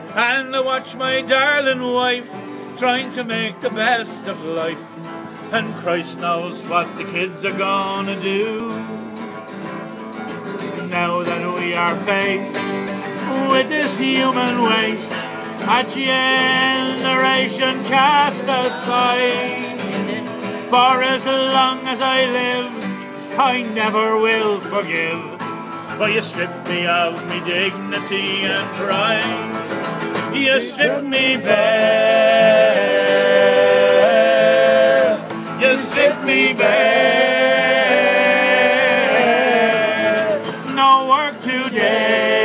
And I watch my darling wife trying to make the best of life, and Christ knows what the kids are gonna do. Now that we are faced with this human waste, a generation cast aside. For as long as I live, I never will forgive, for you stripped me of me dignity and pride. You stripped me bare, you stripped me bare. No work today,